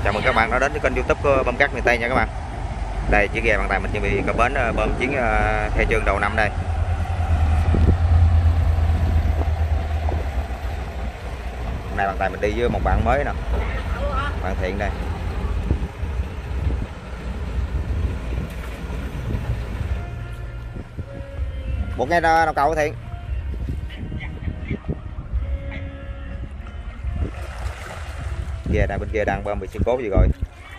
Chào mừng các bạn đã đến với kênh YouTube của bơm cát miền Tây nha các bạn. Đây chiếc ghe bằng tay mình chuẩn bị cập bến bơm chuyến khai trương đầu năm đây. Hôm nay bằng tay mình đi với một bạn mới nè, bạn Thiện đây. Buộc ngay đầu cầu Thiện. Ghe đang bên kia đang bơm bị sự cố gì rồi.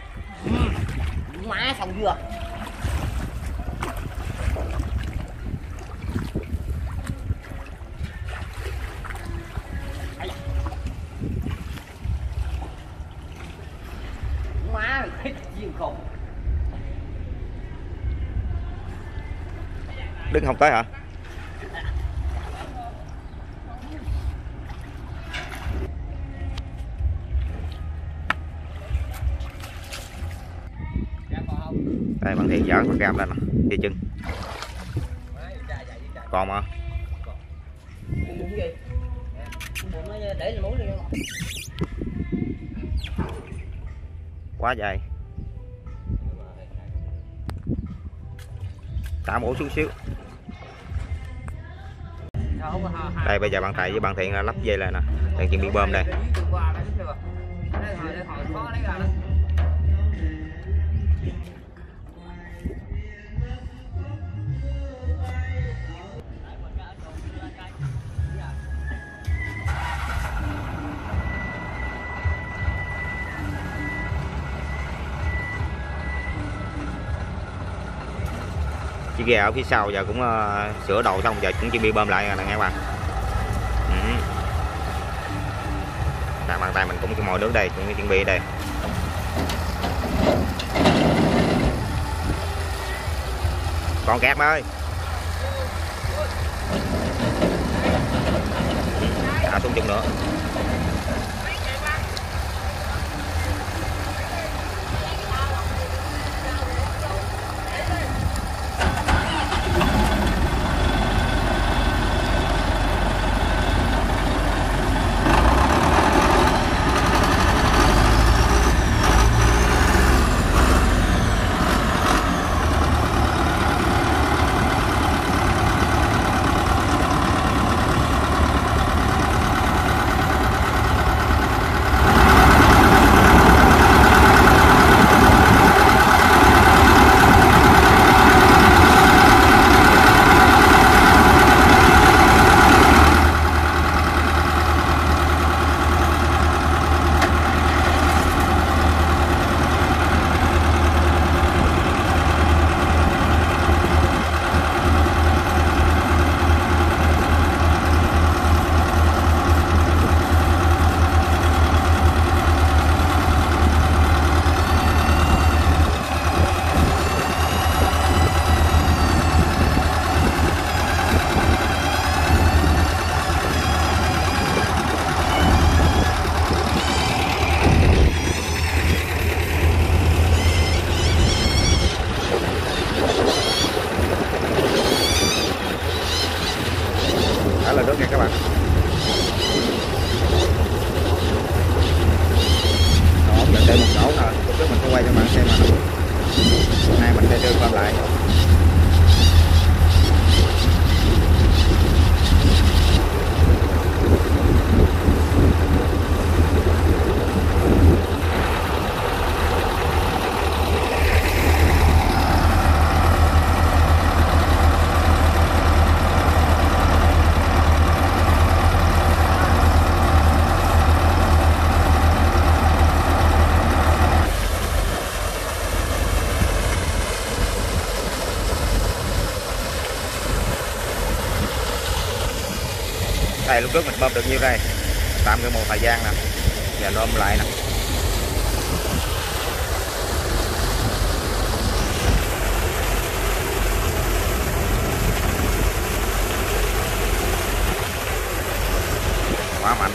Má xong chưa? Má mày chiên khùng. Đứng không tới hả? Đây bạn Thiện dở con cam lên nè, đi chân. Còn mà. Bụng gì? Bụng nó để lên muối đi. Quá dài. Thả mũ xuống xíu. Đây bây giờ bạn Thầy với bạn Thiện là lắp dây lại nè, đang chuẩn bị bơm đây. Chiếc ghe ở phía sau giờ cũng sửa đồ xong, giờ cũng chuẩn bị bơm lại nè nghe các bạn. Bàn tay mình cũng mồi nước đây, cũng chuẩn bị đây. Con cát ơi. Thả xuống chân nữa. Đó là nước nha các bạn. Đó, mình để một chỗ nè, lúc trước mình không quay cho bạn xem mà. Nay mình sẽ đưa bơm lại. Đây lúc trước mình bơm được nhiêu đây, tạm cái một thời gian nè, giờ bơm lại nè. Quá mạnh.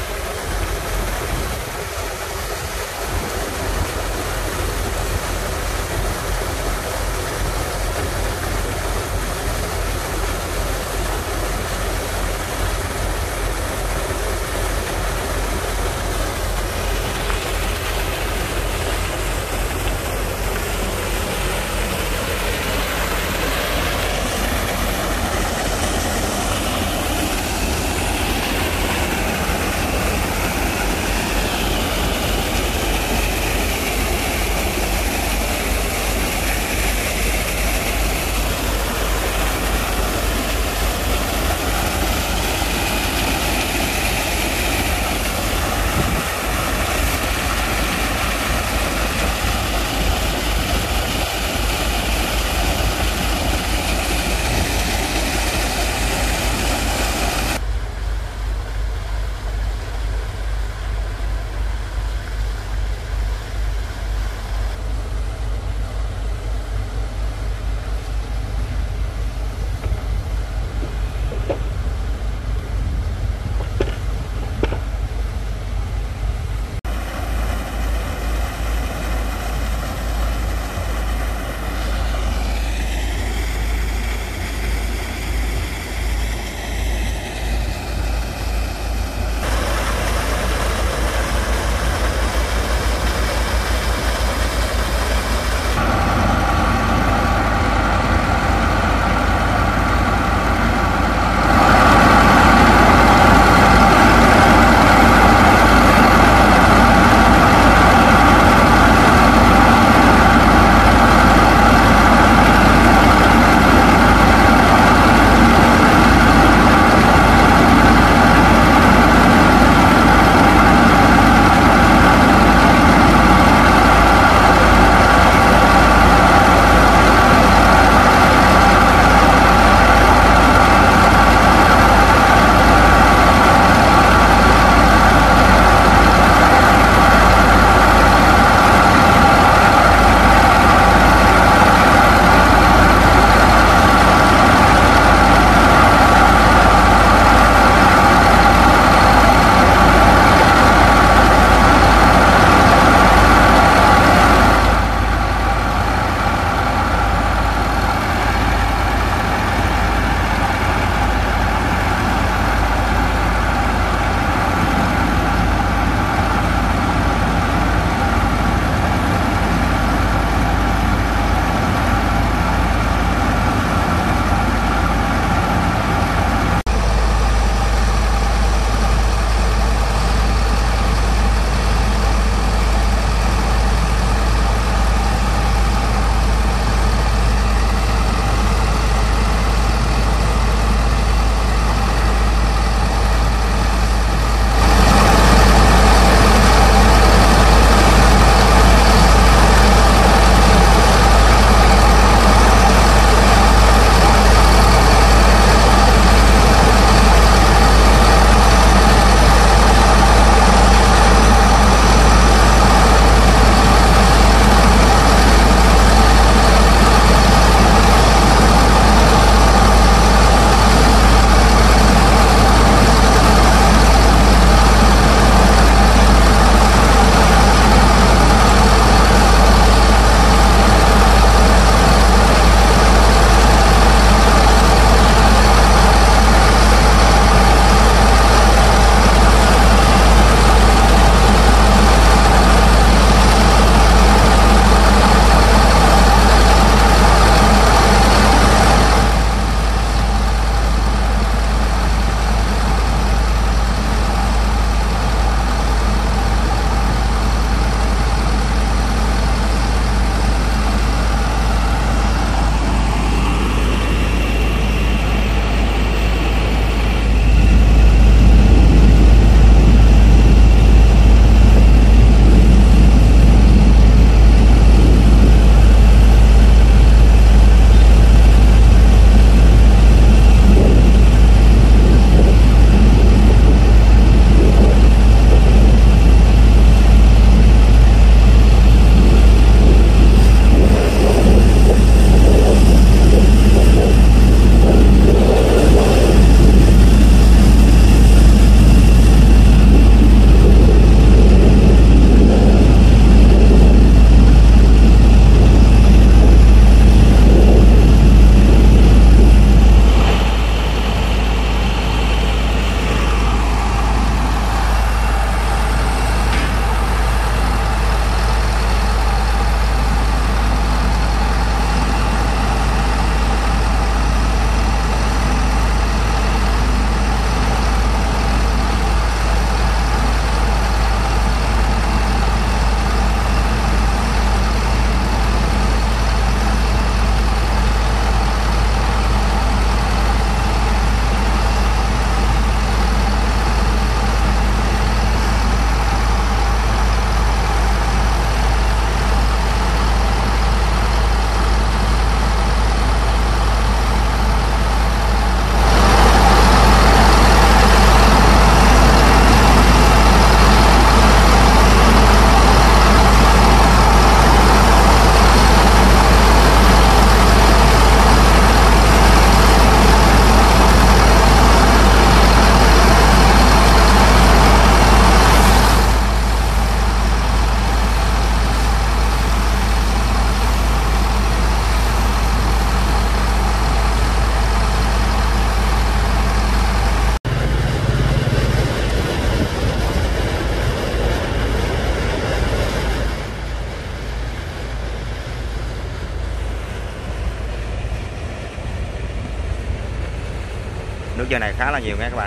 nước giờ này khá là nhiều nha các bạn.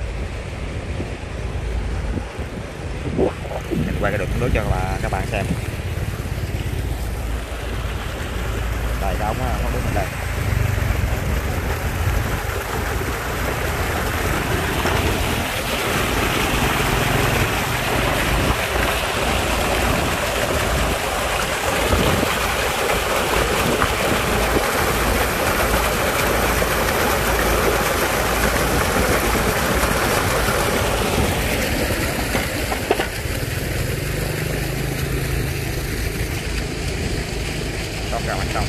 Mình quay cái đợt nước cho các bạn xem. Đây cái ống thoát nước bên đây. Xong cả xong.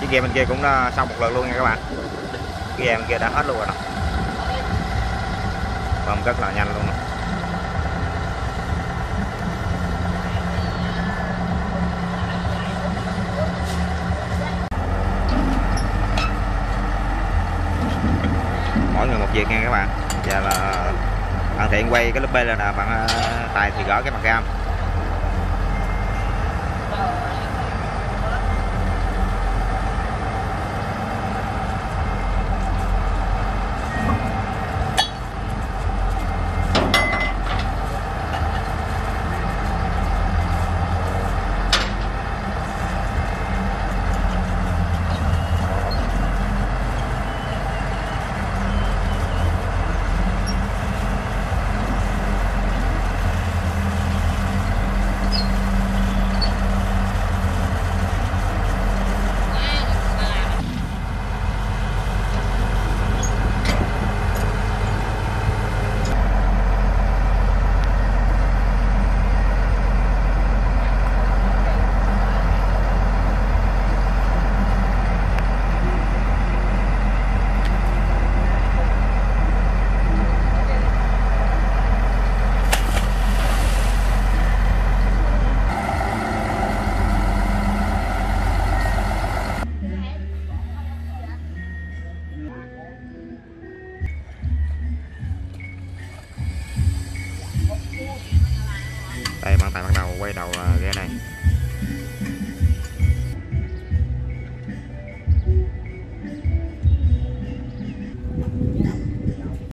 Chiếc ghe bên kia cũng xong một lượt luôn nha các bạn. Chiếc ghe bên kia đã hết luôn rồi nè. Bơm rất là nhanh luôn nè. Mỗi người một việc nha các bạn. Giờ là bạn Thiện quay cái lớp B lên nè, bạn Tài thì gỡ cái mặt cam. Đây bạn Tài bắt đầu quay đầu ghe này.